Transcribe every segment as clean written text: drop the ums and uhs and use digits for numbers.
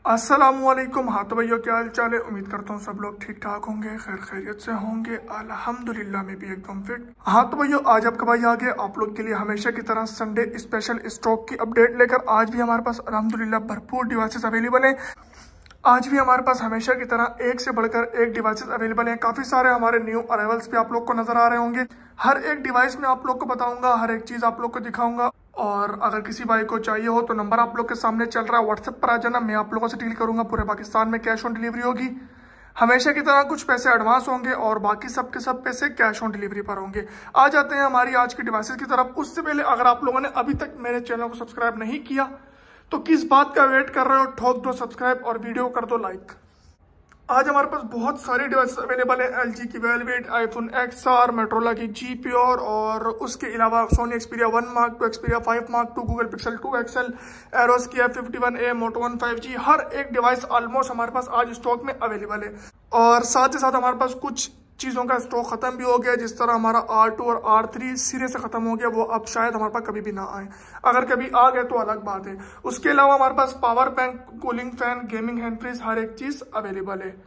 अस्सलामुअलैकुम। हाँ तो भैया क्या हाल चाल है। उम्मीद करता हूँ सब लोग ठीक ठाक होंगे, खैर खैरियत से होंगे। अल्हम्दुलिल्लाह मैं भी एकदम फिट। हाँ तो भैया आज आपका भाई आ गया आप लोग के लिए हमेशा की तरह संडे स्पेशल स्टॉक की अपडेट लेकर। आज भी हमारे पास अल्हम्दुलिल्लाह भरपूर डिवाइसेस अवेलेबल हैं। आज भी हमारे पास हमेशा की तरह एक से बढ़कर एक डिवाइसेस अवेलेबल हैं। काफी सारे हमारे न्यू अराइवल्स भी आप लोग को नजर आ रहे होंगे। हर एक डिवाइस में आप लोग को बताऊंगा, हर एक चीज आप लोग को दिखाऊंगा। और अगर किसी भाई को चाहिए हो तो नंबर आप लोग के सामने चल रहा है, व्हाट्सएप पर आ जाना, मैं आप लोगों से डील करूंगा। पूरे पाकिस्तान में कैश ऑन डिलीवरी होगी। हमेशा की तरह कुछ पैसे एडवांस होंगे और बाकी सब के सब पैसे कैश ऑन डिलीवरी पर होंगे। आ जाते हैं हमारी आज की डिवाइसेस की तरफ। उससे पहले अगर आप लोगों ने अभी तक मेरे चैनल को सब्सक्राइब नहीं किया तो किस बात का वेट कर रहे हो, ठोक दो सब्सक्राइब और वीडियो कर दो लाइक। आज हमारे पास बहुत सारी डिवाइस अवेलेबल है। LG की वेलवेट, आईफोन XR, मोटोरोला की G Pure और उसके अलावा Sony Xperia 1 Mark II, Xperia 5 Mark II, Google Pixel 2 XL, Arrows की F51A, मोटो One 5G। हर एक डिवाइस ऑलमोस्ट हमारे पास आज स्टॉक में अवेलेबल है। और साथ ही साथ हमारे पास कुछ चीज़ों का स्टॉक खत्म भी हो गया, जिस तरह हमारा R2 और R3 सिरे से खत्म हो गया, वो अब शायद हमारे पास कभी भी ना आए। अगर कभी आ गए तो अलग बात है। उसके अलावा हमारे पास power bank, cooling fan, gaming hand freeze हर एक चीज़ अवेलेबल है।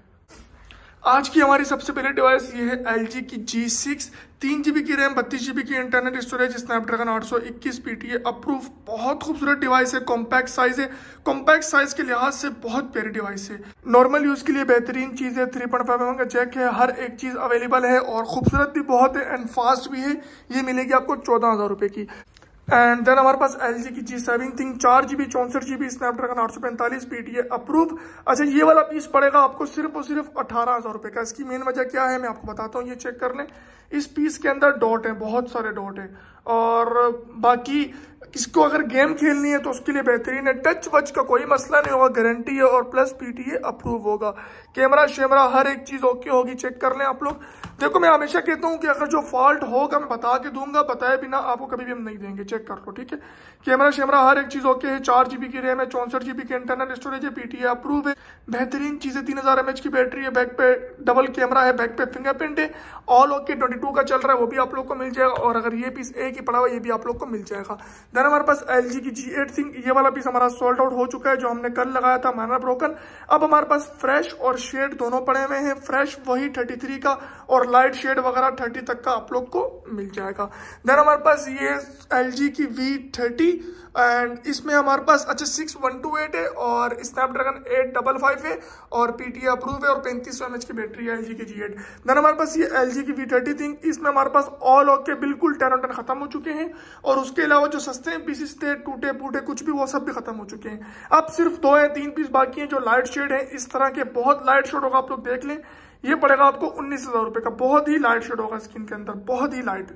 आज की हमारी सबसे पहले डिवाइस ये है LG की G6, 3 GB की रैम, 32 GB की internal storage, Snapdragon 821 PTA approve. बहुत खूबसूरत डिवाइस है, कॉम्पैक्ट साइज है। कॉम्पैक्ट साइज के लिहाज से बहुत प्यारी डिवाइस है। नॉर्मल यूज के लिए बेहतरीन चीज है। 3.5mm का जैक है, हर एक चीज अवेलेबल है और खूबसूरत भी बहुत है एंड फास्ट भी है। ये मिलेगी आपको 14,000 रुपए की। एंड देन हमारे पास LG की G7 thing, 4 GB 64 GB Snapdragon 845 PTA approve. अच्छा ये वाला पीस पड़ेगा आपको सिर्फ और सिर्फ 18,000 रुपए का। इसकी मेन वजह क्या है मैं आपको बताता हूँ, ये चेक कर लें। इस पीस के अंदर डॉट है, बहुत सारे डॉट है। और बाकी इसको अगर गेम खेलनी है तो उसके लिए बेहतरीन है। टच वच का कोई मसला नहीं होगा, गारंटी है और प्लस PTA अप्रूव होगा। कैमरा शेमरा हर एक चीज ओके होगी, चेक कर लें आप लोग। देखो मैं हमेशा कहता हूँ कि अगर जो फॉल्ट होगा मैं बता के दूंगा, बताए बिना आपको कभी भी हम नहीं देंगे। चेक कर लो, ठीक है। कैमरा शेमरा हर एक चीज ओके है। 4 GB की रैम है, 64 GB की इंटरनल स्टोरेज है, PTA अप्रूव है। बेहतरीन चीज है। 3000 mAh की बैटरी है, बैक पे डबल कैमरा है, बैक पे फिंगरप्रिंट है। ऑल ओके 22 का चल रहा है, वो भी आप लोग को मिल जाएगा। और अगर ये पीस एक ही पड़ा हुआ ये भी आप लोग को मिल जाएगा। देन हमारे पास LG की G8 थिंग, ये वाला पीस हमारा सोल्ड आउट हो चुका है, जो हमने कल लगाया था माइनर ब्रोकन। अब हमारे पास फ्रेश और शेड दोनों पड़े हुए हैं। फ्रेश वही 33 का और लाइट शेड वगैरह 30 तक का आप लोग को मिल जाएगा। देन हमारे पास ये LG की V30 एंड इसमें हमारे पास अच्छा 6128 है और स्नैपड्रैगन 855 है और PTA अप्रूव है और 3500 mAh की बैटरी है LG की G8। देन हमारे पास ये LG की V30 थिंग, इसमें हमारे पास ऑल ओके बिल्कुल 10 on 10 खत्म हो चुके हैं। और उसके अलावा जो सस्ते पीसेस थे, टूटे फूटे कुछ भी, वो सब भी खत्म हो चुके हैं। अब सिर्फ 2 या 3 पीस बाकी हैं जो लाइट शेड है। इस तरह के बहुत लाइट शेड होगा, आप लोग देख लें। ये पड़ेगा आपको 19,000 रुपए का। बहुत ही लाइट शेड होगा स्किन के अंदर, बहुत ही लाइट।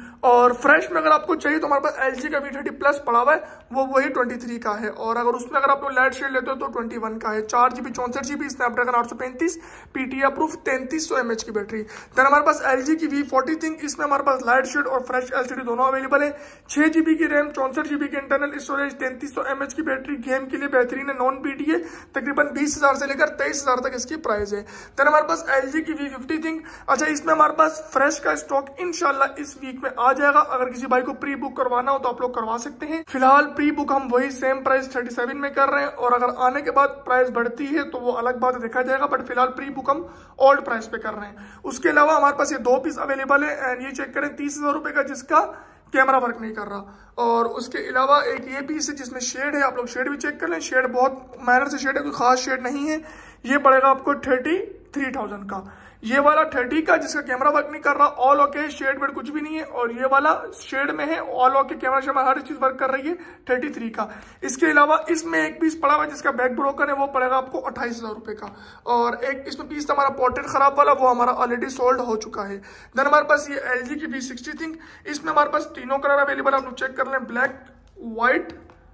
और फ्रेश में अगर आपको चाहिए तो हमारे पास LG का V30 प्लस पड़ा हुआ है, वो वही 23 का है। और अगर उसमें अगर आप लोग लाइट शेड लेते हो तो 21 का है। 4 GB 64 GB Snapdragon 835 PTA approve, 3300 mAh की बैटरी। देन हमारे पास LG की V40 थिंग, इसमें हमारे पास लाइट शेड और फ्रेश LCD दोनों अवेलेबल है। 6 GB की रैम, 64 GB की इंटरनल स्टोरेज, 3300 mAh की बैटरी। गेम के लिए बेहतरीन है, नॉन PTA। तकरीबन 20,000 से लेकर 23,000 तक इसकी प्राइस है। देन हमारे पास LG की V50 थिंग, अच्छा इसमें हमारे पास फ्रेश का स्टॉक इंशाल्लाह इस वीक में आ जाएगा। अगर किसी भाई को प्री बुक करवाना हो तो आप लोग करवा सकते हैं। फिलहाल प्री बुक हम वही सेम प्राइस 37 में कर रहे हैं और अगर आने के बाद प्राइस बढ़ती है तो वो अलग बात देखा जाएगा, बट फिलहाल प्री बुक हम ओल्ड प्राइस पे कर रहे हैं। उसके अलावा हमारे पास ये 2 पीस अवेलेबल है एंड ये चेक करें 30,000 रुपए का, जिसका कैमरा वर्क नहीं कर रहा। और उसके अलावा एक ये पीस है जिसमें शेड है, आप लोग शेड भी चेक कर लें। शेड बहुत माइनर से शेड है, कोई खास शेड नहीं है। ये पड़ेगा आपको 33,000 का। ये वाला 30 का जिसका कैमरा वर्क नहीं कर रहा, ऑल ओके, शेड वेड कुछ भी नहीं है। और ये वाला शेड में है, ऑल ओके, कैमरा शेमरा हर चीज वर्क कर रही है, 33 का। इसके अलावा इसमें एक पीस पड़ा हुआ है जिसका बैक ब्रोकन है, वो पड़ेगा आपको 28,000 रुपए का। और एक इसमें पीस हमारा पोर्ट्रेट खराब वाला, वो हमारा ऑलरेडी सोल्ड हो चुका है। देन हमारे पास ये LG की V60 थिंग, इसमें हमारे पास तीनों कलर अवेलेबल है, आप लोग चेक कर लें। ब्लैक, व्हाइट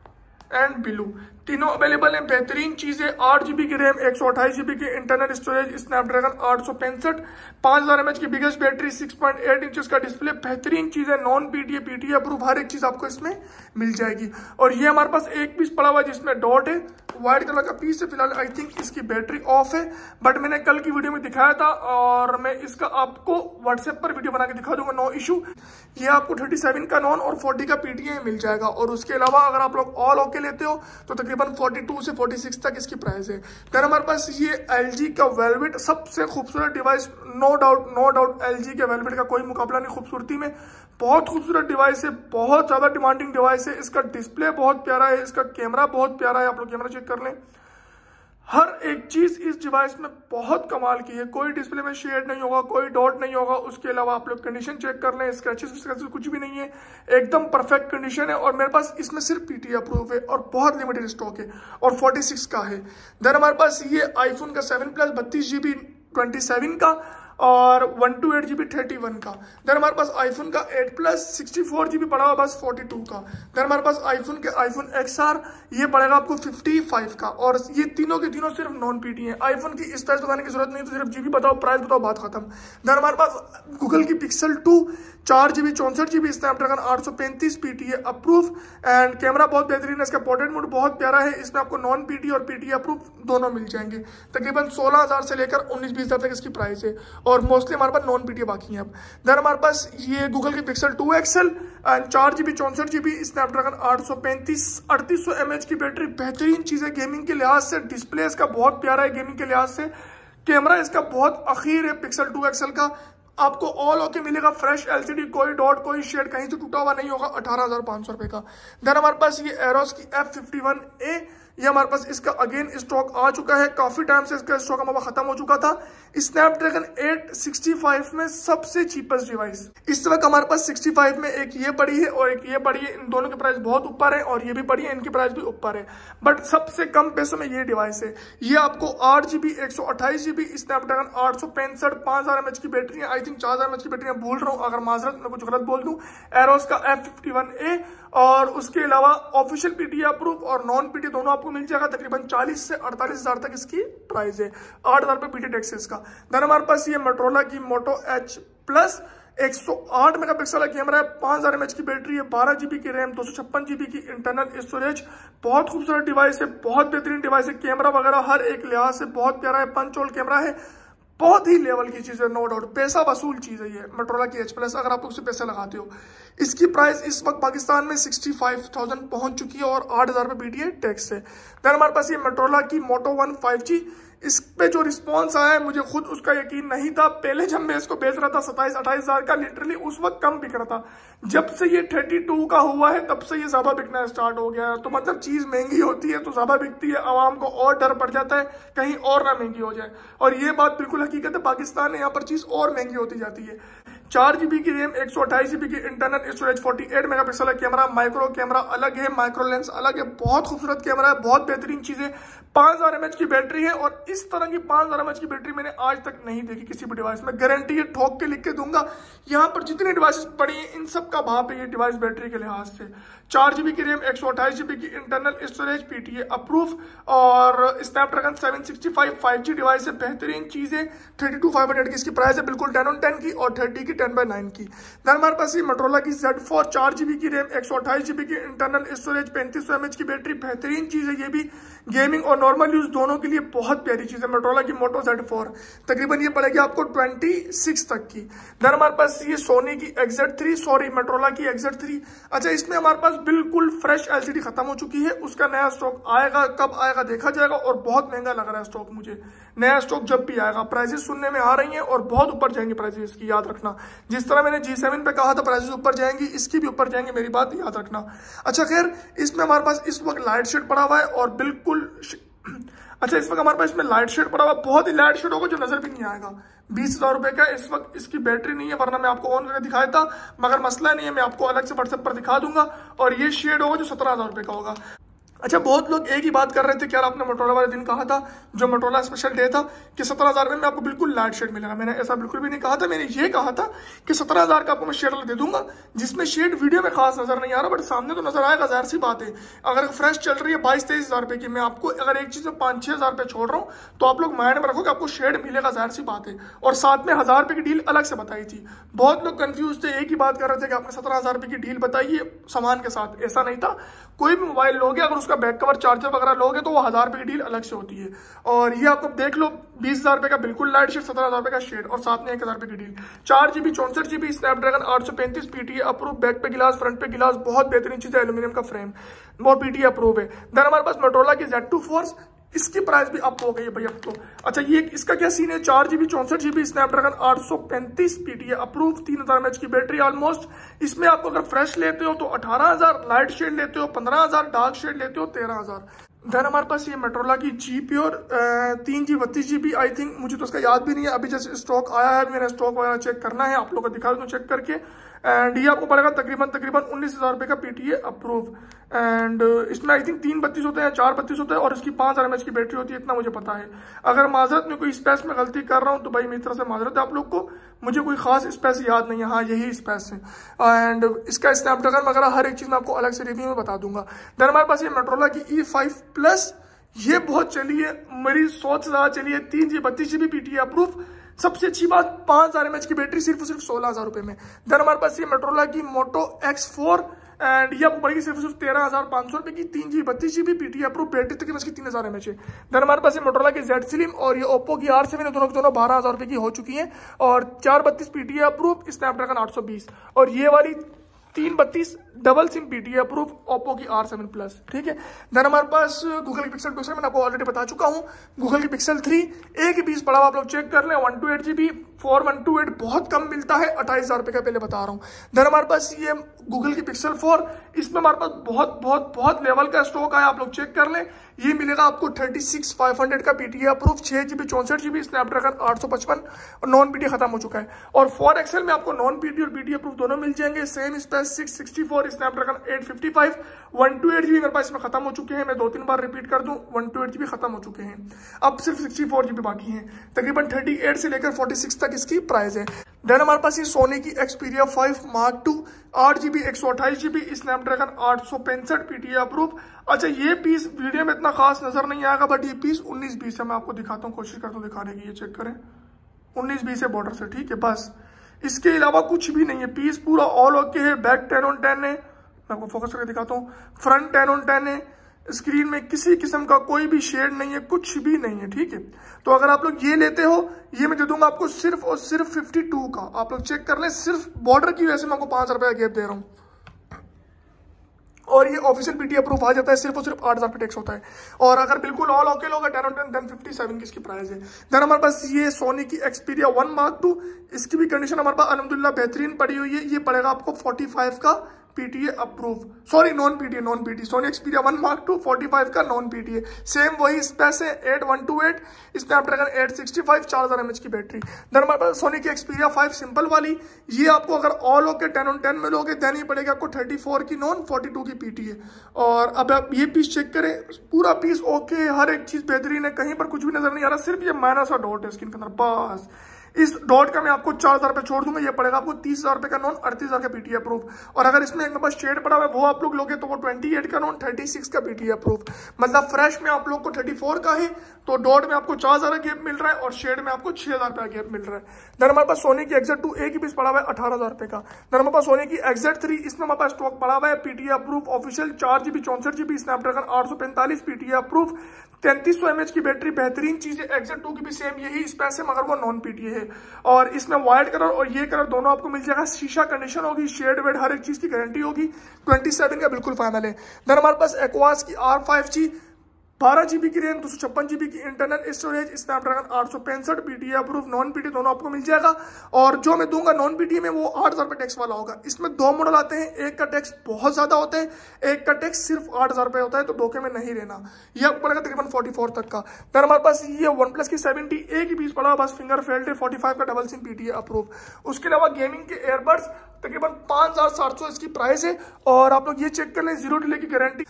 एंड ब्लू तीनों अवेलेबल है। बेहतरीन चीज है। 8 GB की रैम, 128 GB की इंटरनल स्टोरेज, स्नैपड्रैगन 865, 5000 mAh की बिगेस्ट बैटरी, 6.8 इंचेस का डिस्प्ले। बेहतरीन चीज है, नॉन PTA PTA अप्रूव, हर एक चीज आपको इसमें मिल जाएगी। और ये हमारे पास एक पीस पड़ा हुआ है जिसमें डॉट है, व्हाइट कलर का पीस है। फिलहाल आई थिंक इसकी बैटरी ऑफ है, बट मैंने कल की वीडियो में दिखाया था और मैं इसका आपको व्हाट्सएप पर वीडियो बना के दिखा दूंगा, नो इशू। ये आपको 37 का नॉन और 40 का PTA मिल जाएगा। और उसके अलावा अगर आप लोग ऑल ओके लेते हो तो तकरीबन तकरीबन 42 से 46 तक इसकी प्राइस है। देन हमारे पास ये LG का वेलवेट, सबसे खूबसूरत डिवाइस, नो डाउट LG के वेलवेट का कोई मुकाबला नहीं खूबसूरती में। बहुत खूबसूरत डिवाइस है, बहुत ज्यादा डिमांडिंग डिवाइस है। इसका डिस्प्ले बहुत प्यारा है, इसका कैमरा बहुत प्यारा है, आप लोग कैमरा चेक कर लें। हर एक चीज इस डिवाइस में बहुत कमाल की है, कोई डिस्प्ले में शेड नहीं होगा, कोई डॉट नहीं होगा। उसके अलावा आप लोग कंडीशन चेक कर लें, स्क्रैचेस कुछ भी नहीं है, एकदम परफेक्ट कंडीशन है। और मेरे पास इसमें सिर्फ PTA अप्रूव है और बहुत लिमिटेड स्टॉक है और 46 का है। देन हमारे पास ये आईफोन का 7 प्लस 32 GB 27 का और 128 GB 31 का। देन हमारे पास आईफोन का 8 प्लस 64 GB पड़ा हुआ बस 42 का। देन हमारे पास आईफोन XR ये पड़ेगा आपको 55 का। और ये तीनों के तीनों सिर्फ नॉन PT है। आईफोन की इस प्राइस बताने की जरूरत नहीं, तो सिर्फ GB बताओ, प्राइस बताओ, बात खत्म। देन हमारे पास गूगल की Pixel 2 4 GB 64 GB Snapdragon 835 PTA approve and camera बहुत बेहतरीन है। इसका पोर्ट्रेट मोड बहुत प्यारा है। इसमें आपको नॉन PT और PT अप्रूव दोनों मिल जाएंगे। तकरीबन 16,000 से लेकर 19-20 हज़ार तक इसकी प्राइस है और मोस्टली हमारे पास नॉन PT बाकी है। अब देन हमारे पास ये गूगल की Pixel 2 XL and 4 GB 64 GB Snapdragon 835 3800 mAh की बैटरी, बेहतरीन चीज है गेमिंग के लिहाज से। डिस्प्ले इसका बहुत प्यारा है गेमिंग के लिहाज से। कैमरा इसका बहुत अखीर है Pixel 2 XL का। आपको ऑल ओके मिलेगा, फ्रेश LCD, कोई डॉट कोई शेड कहीं से टूटा हुआ नहीं होगा, 18,500 रुपए का। देन हमारे पास ये एरोस की F51A, ये हमारे पास इसका अगेन स्टॉक आ चुका है। काफी टाइम से इसका स्टॉक हमारा खत्म हो चुका था। स्नैपड्रैगन 865 में सबसे चीपेस्ट डिवाइस इस वक्त हमारे पास 65 में एक ये पड़ी है और एक ये पड़ी है। इन दोनों की प्राइस बहुत ऊपर है और ये भी पड़ी है, इनकी प्राइस भी ऊपर है, बट सबसे कम पैसों में ये डिवाइस है। ये आपको 8 GB 128 GB स्नैपड्रैगन 865 5000 mAh की बैटरी है। आई थिंक 4000 mAh की बैटरी है, भूल रहा हूँ, अगर माजरत मैं कुछ गलत बोल दूं। एरोस का F51A और उसके अलावा ऑफिशियल PTA अप्रूव और नॉन PT दोनों आपको मिल जाएगा। तकरीबन 40 से 48,000 तक इसकी प्राइस है, 8,000 रुपये PT टैक्स है इसका। देन हमारे पास ये मोटोरोला की मोटो H प्लस 108 मेगापिक्सल का कैमरा है, 5000 mAh की बैटरी है, 12 GB की रैम, 256 GB की इंटरनल स्टोरेज। बहुत खूबसूरत डिवाइस है, बहुत बेहतरीन डिवाइस है। कैमरा वगैरह हर एक लिहाज से बहुत प्यारा है, पंच होल कैमरा है, बहुत ही लेवल की चीज है, नो डाउट। पैसा वसूल चीज है ये मोटोरोला की H प्लस, अगर आप उससे पैसे लगाते हो। इसकी प्राइस इस वक्त पाकिस्तान में 65,000 पहुंच चुकी है और 8,000 रुपये PTA टैक्स है। देन हमारे पास ये मोटोरोला की मोटो 1 5G, इस पे जो रिस्पॉन्स आया है मुझे खुद उसका यकीन नहीं था। पहले जब मैं इसको बेच रहा था 27-28 हज़ार का, लिटरली उस वक्त कम बिक रहा था। जब से ये 32 का हुआ है तब से ये ज्यादा बिकना स्टार्ट हो गया है। तो मतलब चीज महंगी होती है तो ज्यादा बिकती है, आवाम को और डर पड़ जाता है कहीं और ना महंगी हो जाए। और ये बात बिल्कुल हकीकत है, पाकिस्तान में यहाँ पर चीज और महंगी होती जाती है। 4 GB की रैम, 128 GB की इंटरनल स्टोरेज, 48 मेगापिक्सल का कैमरा, माइक्रो कैमरा अलग है, माइक्रो लेंस अलग है, बहुत खूबसूरत कैमरा है, बहुत बेहतरीन चीज है। 5000 mAh की बैटरी है और इस तरह की 5000 mAh की बैटरी मैंने आज तक नहीं देखी किसी भी डिवाइस में। गारंटी है, ठोक के लिख के दूंगा। यहाँ पर जितने डिवाइसेस पड़ी हैं इन सब का भाव है ये डिवाइस बैटरी के लिहाज से। 4 GB की रैम, 128 GB की इंटरनल स्टोरेज, PTA अप्रूव और स्नैपड्रैगन 765 5G डिवाइस है, बेहतरीन चीज है। 32,500 की इसकी प्राइस है, बिल्कुल 10/10 की और 30 की 10/9 की। देन हमारे पास ये मोटोरोला की Z4 4 GB की रैम, 128 GB की इंटरनल स्टोरेज, 3500 mAh की बैटरी, बेहतरीन चीज है। ये भी गेमिंग और नॉर्मल यूज दोनों के लिए बहुत प्यारी चीज है। मोटोरोला की मोटो Z4 तकरीबन ये पड़ेगी आपको 26 तक की। देन हमारे पास ये सोनी की XZ3, सॉरी मोटोरोला की XZ3। अच्छा, इसमें हमारे पास बिल्कुल फ्रेश LCD खत्म हो चुकी है, उसका नया स्टॉक आएगा, कब आएगा देखा जाएगा। और बहुत महंगा लग रहा है स्टॉक मुझे, नया स्टॉक जब भी आएगा। प्राइसेस सुनने में आ रही हैं और बहुत ऊपर जाएंगे प्राइसेस की, याद रखना। जिस तरह मैंने G7 पे कहा था प्राइसेस ऊपर जाएंगी, इसकी भी ऊपर जाएंगे, मेरी बात याद रखना। अच्छा खैर, इसमें हमारे पास इस वक्त लाइट शेड पड़ा हुआ है और बिल्कुल अच्छा, इस वक्त हमारे पास इसमें लाइट शेड पड़ा हुआ, बहुत ही लाइट शेड होगा जो नजर भी नहीं आएगा। 20,000 रुपए का इस वक्त इसकी बैटरी नहीं है, वरना मैं आपको ऑन करके दिखाया था, मगर मसला नहीं है, मैं आपको अलग से व्हाट्सएप पर दिखा दूंगा। और ये शेड होगा जो 17,000 रुपए का होगा। अच्छा, बहुत लोग एक ही बात कर रहे थे कि यार आपने मोटोरोला वाले दिन कहा था, जो मोटोरोला स्पेशल डे था, कि 17,000 में आपको बिल्कुल लाइट शेड मिलेगा। मैंने ऐसा बिल्कुल भी नहीं कहा था। मैंने ये कहा था कि 17,000 का आपको मैं शेड दे दूंगा, जिसमें शेड वीडियो में खास नजर नहीं आ रहा, बट सामने तो नजर आएगा, जाहिर सी बात है। अगर फ्रेश चल रही है 22-23 हज़ार रुपए की, मैं आपको अगर एक चीज में 5-6 हज़ार रुपए छोड़ रहा हूँ, तो आप लोग माइंड में रखो कि आपको शेड मिलेगा, जाहिर सी बात है। और साथ में 1000 रुपए की डील अलग से बताई थी। बहुत लोग कंफ्यूज थे, एक ही बात कर रहे थे कि आपने 17,000 रुपए की डील बताई है सामान के साथ। ऐसा नहीं था। कोई भी मोबाइल लोगे, अगर उसका इसका बैक कवर चार्जर वगैरह लोगे तो वो 1000 रुपये की डील अलग से होती है। और ये आपको देख लो 20,000 रुपये का बिल्कुल लाइट शेड, 17,000 रुपये का शेड और साथ में 1,000 रुपये की deal. 4GB 64GB Snapdragon 835 PTA approve, back पे गिलास फ्रंट पे गिलास, बहुत बेहतरीन चीज है, एल्यूमिनियम का फ्रेम और PTA अप्रूव है। देन हमारे पास मोटोरोला की Z2 फोर्स, इसकी प्राइस भी अप हो गई है भाई अब तो। अच्छा ये इसका क्या सीन है, 4GB 64GB Snapdragon 835 PTA approve, 3000 mAh की बैटरी ऑलमोस्ट। इसमें आपको अगर फ्रेश लेते हो तो 18,000, लाइट शेड लेते हो 15,000, डार्क शेड लेते हो 13,000। देन हमारे पास ये मोटोरोला की G Pure 3GB 32GB I think, मुझे तो उसका याद भी नहीं है, अभी जैसे स्टॉक आया है, मेरा स्टॉक वगैरह चेक करना है, आप लोगों को दिखा दूँ चेक करके। एंड ये आपको पड़ेगा तकरीबन 19,000 रुपये का PTA अप्रूव। एंड इसमें आई थिंक 3 32 होते हैं, 4 32 होते हैं और इसकी 5000 mAh की बैटरी होती है, इतना मुझे पता है। अगर माजरत में कोई स्पेस में गलती कर रहा हूँ तो भाई मेरी तरफ से माजरत है आप लोग को, मुझे कोई खास स्पेस याद नहीं है, हाँ यही स्पेस है। एंड इसका स्नैपड्रैगन वगैरह हर एक चीज़ मैं आपको अलग से रिव्यू में बता दूंगा। देन हमारे पास ये मोटोरोला की E5 प्लस, ये बहुत चली है, मेरी सोच से ज़्यादा चली है, 3GB 32GB PTA अप्रूव। सबसे अच्छी बात 5000 mAh की बैटरी सिर्फ 16,000 रुपये में। देन हमारे पास ये मोटोरोला की मोटो X4 एंड ये आपको पड़ेगी सिर्फ 13,500 रुपये की, 3GB 32GB PTA approve, battery तक इसकी 3000 mAh है। देन हमारे पास ये मोटोरोला की Z Slim और ये ओप्पो की R7 दोनों 12,000 रुपये की हो चुकी हैं और 432 PTA अप्रूव, स्नैपड्रैगन 820 और ये वाली 332 double sim PTA approve Oppo की R7 प्लस, ठीक है। देन हमारे पास गूगल की पिक्सल 2 मैंने आपको ऑलरेडी बता चुका हूँ। गूगल की पिक्सल 3 एक ही पीस पड़ा हुआ, आप लोग चेक कर लें, 128GB 4128 बहुत कम मिलता है, 28,000 रुपये का पहले बता रहा हूँ। देन हमारे पास ये गूगल की पिक्सल 4, इसमें हमारे पास बहुत लेवल का स्टॉक आया, आप लोग चेक कर लें। ये मिलेगा आपको 36,500 का PTA approve, 6GB 64GB Snapdragon 855 और नॉन PTA खत्म हो चुका है। और 4XL में आपको नॉन PTA और PTA अप्रूव दोनों मिल जाएंगे, सेम स्पेस 664 स्नैपड्रैगन 855, 128GB मेरे पास इसमें खत्म हो चुके हैं, मैं 2-3 बार रिपीट कर दूं, 128GB खत्म हो चुके हैं, अब सिर्फ 64GB बाकी हैं। तकरीबन 38 से लेकर 46 तक इसकी प्राइस है। देन हमारे पास ये सोनी की Xperia 5 Mark II 8GB 128GB Snapdragon 865 PTA approve. अच्छा ये पीस वीडियो में इतना खास नजर नहीं आएगा, बट ये पीस 19-20 है, मैं आपको दिखाता हूँ, कोशिश करता हूँ दिखाने की, ये चेक करें 19-20 है बॉर्डर से, ठीक है। बस इसके अलावा कुछ भी नहीं है, पीस पूरा ऑल ओके है। बैक 10/10 है, मैं आपको फोकस करके दिखाता हूँ, फ्रंट 10/10 है, स्क्रीन में किसी किस्म का कोई भी शेड नहीं है, कुछ भी नहीं है, ठीक है। तो अगर आप लोग ये लेते हो, ये मैं दे दूंगा आपको सिर्फ और सिर्फ 52 का, आप लोग चेक कर लें, सिर्फ बॉर्डर की वजह से मैं आपको 5,000 रुपये का गैप दे रहा हूँ। और ये ऑफिशियल PTA अप्रूव आ जाता है, सिर्फ और सिर्फ 8,000 पे टैक्स होता है। और अगर बिल्कुल ऑल ओके होगा 10/10 देन 57 की इसकी प्राइस है। देन हमारे पास ये सोनी की Xperia 1 Mark II, इसकी भी कंडीशन हमारे पास अल्हम्दुलिल्लाह बेहतरीन पड़ी हुई है। ये पड़ेगा आपको 45 का PTA approve, sorry non PTA Sony Xperia 1 Mark II 45 का नॉन PTA, सेम वही स्पेस है, 8128 स्नैपड्रैगन 865, 4000 mAh की बैटरी। देन हमारे पास सोनी की Xperia 5 सिंपल वाली, ये आपको अगर ऑल ओके 10/10 में लोगे देन ये पड़ेगा आपको 34 की नॉन, 42 की PTA। और अब आप ये पीस चेक करें, पूरा पीस ओके, हर एक चीज बेहतरीन है, कहीं पर कुछ भी नजर नहीं आ रहा, सिर्फ ये माइनस सा डॉट है स्क्रीन के अंदर, बस इस डॉट का मैं आपको 4,000 रुपये छोड़ दूंगा, ये पड़ेगा आपको 30,000 रुपये का नॉन, 38,000 का PTA अप्रूव। और अगर इसमें एक पास शेड पड़ा हुआ है वो आप लोग लोगे तो वो 28 का नॉन, 36 का PTA अप्रूव। मतलब फ्रेश में आप लोग को 34 का है, तो डॉट में आपको 4,000 का गैप मिल रहा है और शेड में आपको 6,000 रुपये का गैप मिल रहा है। देन हमारे पास सोनी की XZ2 एक ही पीस पड़ा हुआ है 18,000 रुपये का। देन हमारे पास सोनी की XZ3, इसमें हमारे पास स्टॉक पड़ा हुआ है, PTA approve official, 4GB 64GB Snapdragon 845 PTA approve, 3300 mAh की बैटरी, बेहतरीन चीज है। XZ2 की भी सेम यही स्पेस है, मगर वो नॉन PTA है। और इसमें व्हाइट कलर और ये कलर दोनों आपको मिल जाएगा, शीशा कंडीशन होगी, शेड वेड हर एक चीज की गारंटी होगी, 27 का बिल्कुल फाइनल है। देन हमारे पास एक्वास की R5G 12GB की रैम, 256GB की internal storage, Snapdragon 865 PTA approve, non PTA दोनों आपको मिल जाएगा। और जो मैं दूंगा नॉन PTA में वो 8,000 रुपये टैक्स वाला होगा। इसमें 2 मॉडल आते हैं, एक का टैक्स बहुत ज्यादा होता है, एक का टैक्स सिर्फ 8,000 रुपये होता है, तो धोखे में नहीं रहना, ये आपको पड़ेगा तकरीबन 44 तक का। देन हमारे पास ये OnePlus की 70 एक ही पीस पड़ा, बस फिंगर फेल्ट है, 45 का डबल सिम PTA अप्रूव। उसके अलावा गेमिंग के एयरबड्स तकरीबन 5,700 इसकी प्राइस है। और आप लोग ये चेक कर लें, 0 डिले की गारंटी,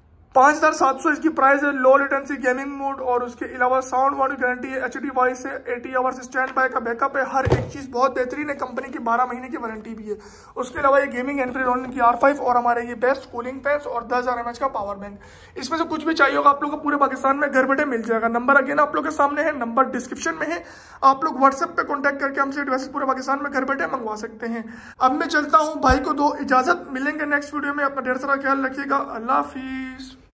5,700 इसकी प्राइस है, लो लेटेंसी गेमिंग मोड, और उसके अलावा साउंड वाली गारंटी है, HD वॉइस है, 80 आवर्स स्टैंड बाय का बैकअप है, हर एक चीज बहुत बेहतरीन है, कंपनी की 12 महीने की वारंटी भी है। उसके अलावा ये गेमिंग एनफ्री रोनिन की R5 और हमारे ये बेस्ट कूलिंग फैंस और 10,000 mAh का पावर बैंक, इसमें से कुछ भी चाहिए होगा आप लोग को पूरे पाकिस्तान में घर बैठे मिल जाएगा। नंबर अगेन आप लोग के सामने है, नंबर डिस्क्रिप्शन में है, आप लोग व्हाट्सएप पे कॉन्टैक्ट करके हमसे डिवाइस पूरे पाकिस्तान में घर बैठे मंगवा सकते हैं। अब मैं चलता हूँ, भाई को दो इजाजत, मिलेंगे नेक्स्ट वीडियो में, अपना ढेर सारा ख्याल रखिएगा, अल्लाह हाफिज।